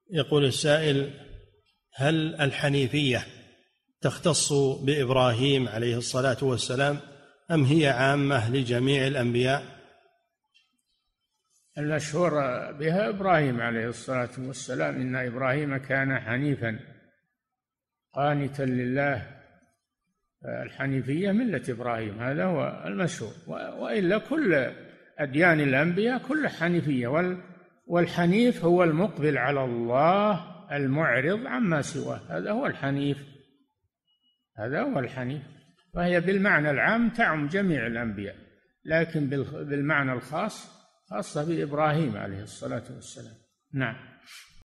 يقول السائل: هل الحنيفية تختص بإبراهيم عليه الصلاة والسلام أم هي عامة لجميع الأنبياء؟ المشهور بها إبراهيم عليه الصلاة والسلام: إن إبراهيم كان حنيفا قانتا لله. الحنيفية ملة إبراهيم، هذا هو المشهور، وإلا كل أديان الأنبياء كل حنيفية، والحنيف هو المقبل على الله المعرض عما سواه، هذا هو الحنيف، هذا هو الحنيف. فهي بالمعنى العام تعم جميع الأنبياء، لكن بالمعنى الخاص خاصة بإبراهيم عليه الصلاة والسلام. نعم.